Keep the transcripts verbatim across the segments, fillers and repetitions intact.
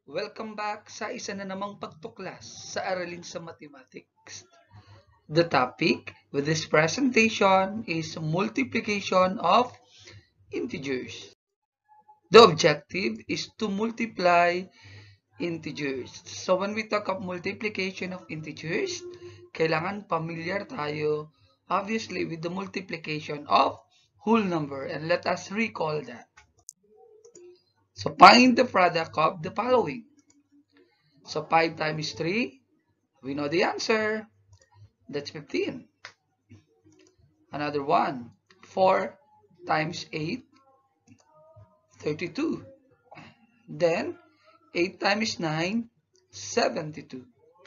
Welcome back sa isa na namang pagtuklas sa Aralin sa Mathematics. The topic with this presentation is multiplication of integers. The objective is to multiply integers. So when we talk of multiplication of integers, kailangan familiar tayo obviously with the multiplication of whole number, and let us recall that. So find the product of the following. So five times three, we know the answer. That's fifteen. Another one. four times eight, thirty-two. Then eight times nine, seventy-two.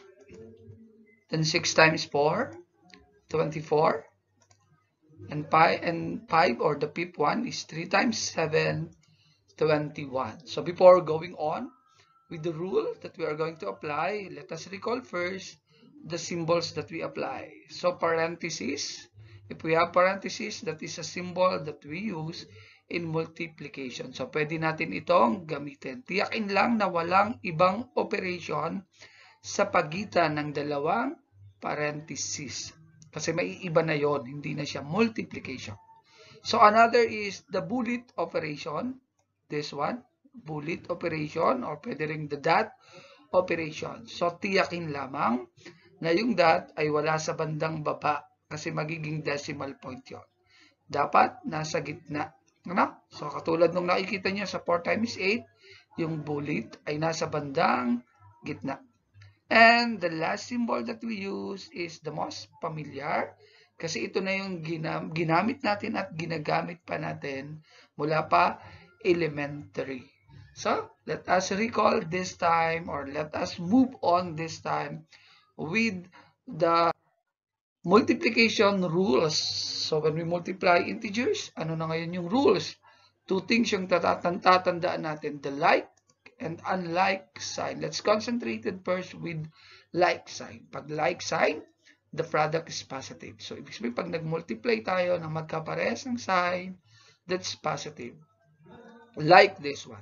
Then six times four, twenty-four. And five, and five or the fifth one is three times seven, twenty-one. So before going on with the rule that we are going to apply, let us recall first the symbols that we apply. So parentheses, if we have parentheses, that is a symbol that we use in multiplication. So pwede natin itong gamitin. Tiyakin lang na walang ibang operation sa pagitan ng dalawang parentheses. Kasi may iba na yon, hindi na siya multiplication. So another is the bullet operation. This one, bullet operation, or pwede ring the dot operation. So tiyakin lamang na yung dot ay wala sa bandang baba kasi magiging decimal point yon. Dapat nasa gitna. Ano? So katulad nung nakikita niyo sa four times eight, yung bullet ay nasa bandang gitna. And the last symbol that we use is the most familiar kasi ito na yung ginam ginamit natin at ginagamit pa natin mula pa elementary. So let us recall this time, or let us move on this time with the multiplication rules. So when we multiply integers, ano na ngayon yung rules? Two things yung tatandaan natin, the like and unlike sign. Let's concentrate first with like sign. Pag like sign, the product is positive. So ibig sabihin pag nag-multiply tayo ng magkaparehas ng sign, that's positive. Like this one.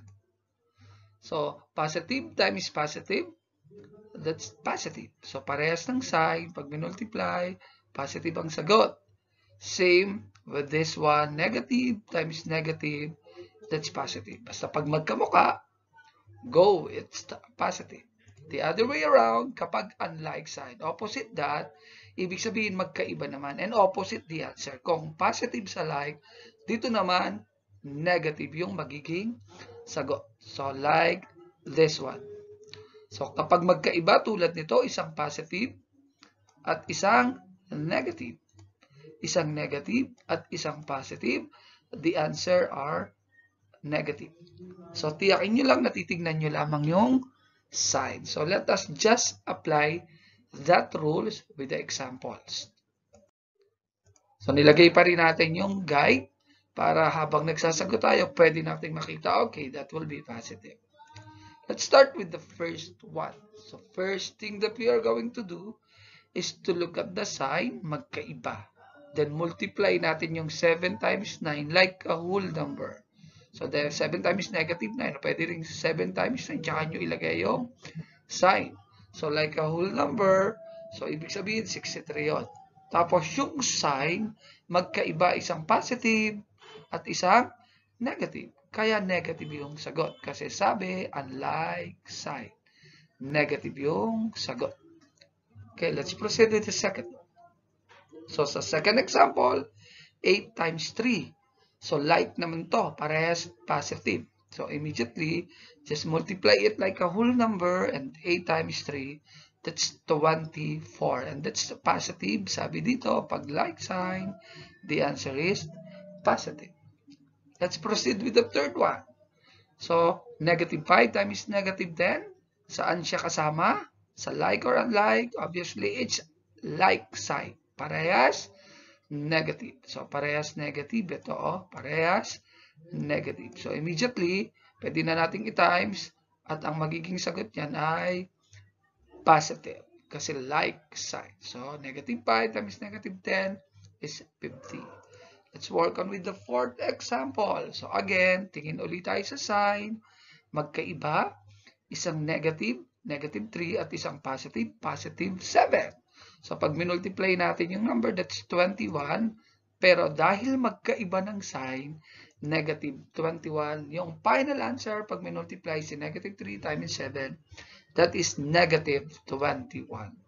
So positive times positive, that's positive. So parehas ng sign, pag minultiply, positive ang sagot. Same with this one, negative times negative, that's positive. Basta pag magkamukha, go, it's positive. The other way around, kapag unlike sign, opposite that, ibig sabihin magkaiba naman. And opposite the answer. Kung positive sa like, dito naman, negative yung magiging sagot. So, like this one. So, kapag magkaiba tulad nito, isang positive at isang negative. Isang negative at isang positive, the answer are negative. So, tiyakin nyo lang, natitignan nyo lamang yung sign. So, let us just apply that rules with the examples. So, nilagay pa rin natin yung guide para habang nagsasagot tayo, pwede natin makita, okay, that will be positive. Let's start with the first one. So, first thing that we are going to do is to look at the sign, magkaiba. Then, multiply natin yung seven times nine like a whole number. So, the seven times negative nine, pwede rin seven times nine, tsaka nyo ilagay yung sign. So, like a whole number, so, ibig sabihin, sixty-three yun. Tapos, yung sign, magkaiba, isang positive at isang negative. Kaya negative yung sagot. Kasi sabi, unlike sign. Negative yung sagot. Okay, let's proceed with the second one. So, sa second example, eight times three. So, like naman to, parehas positive. So, immediately, just multiply it like a whole number, and eight times three, that's twenty-four. And that's positive. Sabi dito, pag like sign, the answer is positive. Let's proceed with the third one. So, negative five times negative ten. Saan siya kasama? Sa like or unlike? Obviously, it's like sign. Parehas negative. So, parehas negative. Ito, oh, parehas negative. So, immediately, pwede na nating i-times at ang magiging sagot niyan ay positive. Kasi like sign. So, negative five times negative ten is fifty. Let's work on with the fourth example. So, again, tingin ulit tayo sa sign. Magkaiba. isang negative, negative three, at isang positive, positive seven. So pag minultiply natin yung number, that's twenty-one. Pero dahil magkaiba ng sign, negative twenty-one, yung final answer pag minultiply si negative three times seven, that is negative twenty-one.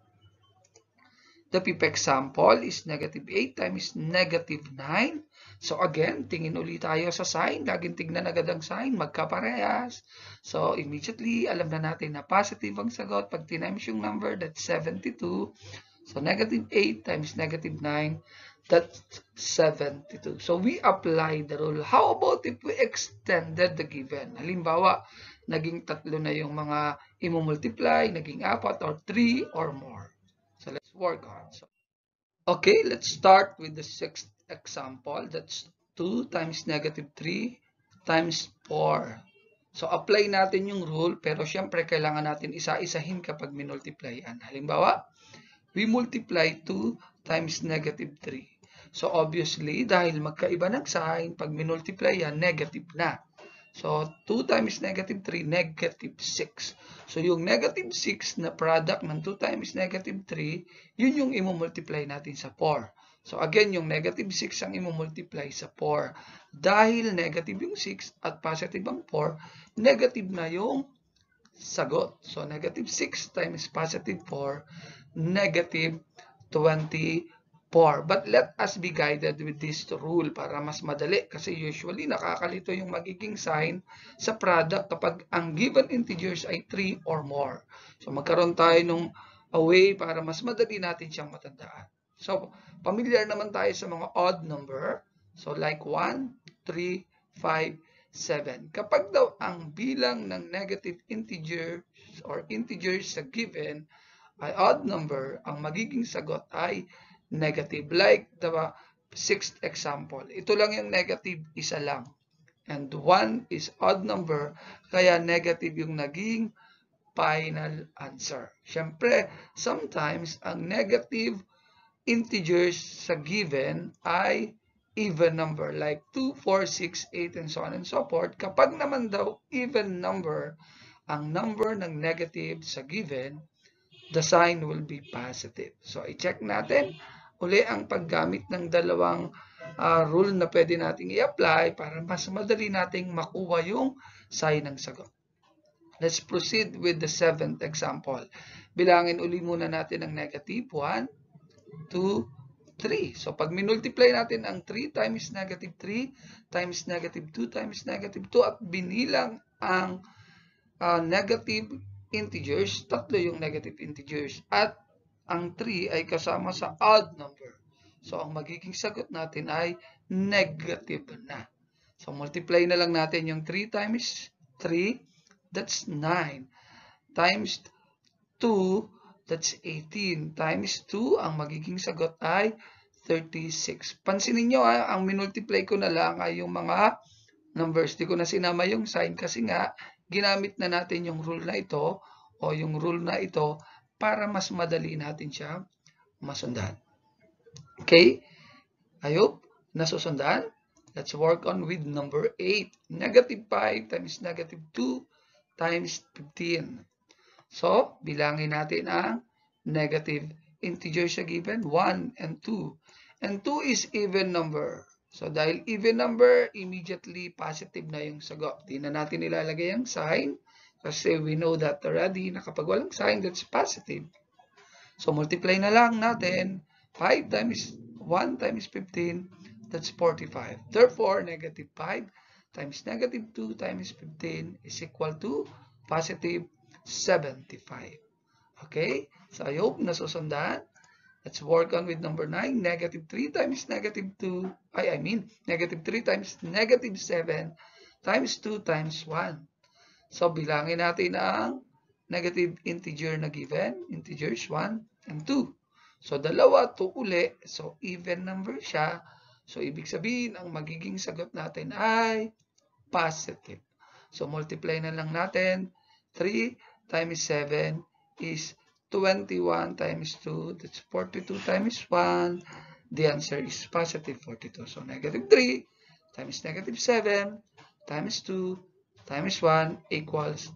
The fifth example is negative eight times negative nine. So again, tingin ulit tayo sa sign. Laging tignan agad ang sign, magkaparehas. So immediately, alam na natin na positive ang sagot. Pag tinimes yung number, that's seventy-two. So negative eight times negative nine, that's seventy-two. So we apply the rule. How about if we extended the given? Halimbawa, naging tatlo na yung mga imumultiply, naging apat or three or more. So let's work on. So, okay, let's start with the sixth example. That's two times negative three times four. So apply natin yung rule, pero syempre kailangan natin isa-isahin kapag minultiply yan. Halimbawa, we multiply two times negative three. So obviously, dahil magkaiba ng sign, pag minultiply yan, negative na. So two times negative three, negative six. So yung negative six na product ng two times negative three, yun yung imumultiply natin sa four. So again, yung negative six ang imumultiply sa four. Dahil negative yung six at positive ang four, negative na yung sagot. So negative six times positive four, negative twenty-four. But let us be guided with this rule para mas madali. Kasi usually nakakalito yung magiging sign sa product kapag ang given integers ay three or more. So magkaroon tayo nung a way para mas madali natin siyang matandaan. So familiar naman tayo sa mga odd number. So like one, three, five, seven. Kapag daw ang bilang ng negative integers or integers sa given ay odd number, ang magiging sagot ay negative. Like the sixth example. Ito lang yung negative, isa lang. And one is odd number, kaya negative yung naging final answer. Siyempre, sometimes ang negative integers sa given ay even number. Like two, four, six, eight, and so on and so forth. Kapag naman daw even number, ang number ng negative sa given, the sign will be positive. So, i-check natin uli ang paggamit ng dalawang uh, rule na pwede nating i-apply para mas madali nating makuha yung sign ng sagot. Let's proceed with the seventh example. Bilangin uli muna natin ang negative. one, two, three. So, pag minultiply natin ang three times negative three times negative two times negative two at binilang ang uh, negative integers, tatlo yung negative integers, at ang three ay kasama sa odd number. So, ang magiging sagot natin ay negative na. So, multiply na lang natin yung three times three, that's nine. Times two, that's eighteen. Times two, ang magiging sagot ay thirty-six. Pansinin nyo, ha, ang minultiply ko na lang ay yung mga numbers. Di ko na sinama yung sign kasi nga, ginamit na natin yung rule na ito o yung rule na ito para mas madali natin siya masundan. Okay? I hope nasusundan. Let's work on with number eight. Negative five times negative two times fifteen. So, bilangin natin ang negative integers sa given, one and two. And two is even number. So, dahil even number, immediately positive na yung sagot. Di na natin ilalagay ang sign. Kasi we know that already na kapag walang sign, that's positive. So, multiply na lang natin. five times one times fifteen, that's forty-five. Therefore, negative five times negative two times fifteen is equal to positive seventy-five. Okay? So, I hope nasusundan. Let's work on with number nine. Negative three times negative two, I, I mean, negative three times negative seven times two times one. So, bilangin natin ang negative integer na given, integers one and two. So, dalawa, two uli. So, even number siya. So, ibig sabihin, ang magiging sagot natin ay positive. So, multiply na lang natin. three times seven is twenty-one times two. That's forty-two times one. The answer is positive forty-two. So, negative three times negative seven times two times one equals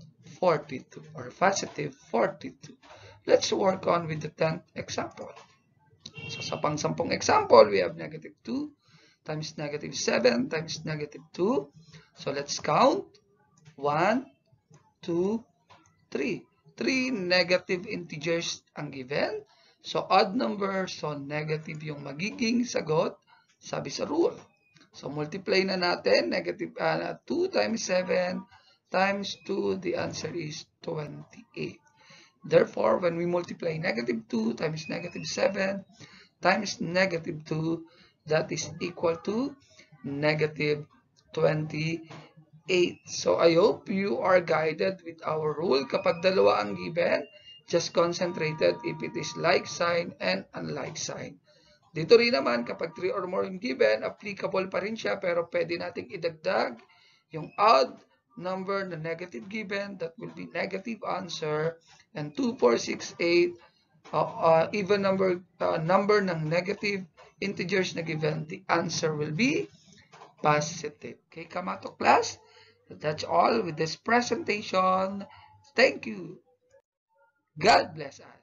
forty-two or positive forty-two. Let's work on with the tenth example. So sa pang-sampung example, we have negative two times negative seven times negative two. So let's count. one, two, three. three negative integers ang given. So odd number, so negative yung magiging sagot, sabi sa rule. So multiply na natin, negative uh, two times seven times two, the answer is twenty-eight. Therefore, when we multiply negative two times negative seven times negative two, that is equal to negative twenty-eight. So I hope you are guided with our rule. Kapag dalawa ang given, just concentrated if it is like sign and unlike sign. Dito rin naman, kapag three or more yung given, applicable pa rin siya, pero pwede nating idagdag yung odd number na negative given, that will be negative answer, and two, four, six, eight, uh, uh, even number, uh, number ng negative integers na given, the answer will be positive. Okay, Kamato class? That's all with this presentation. Thank you. God bless us.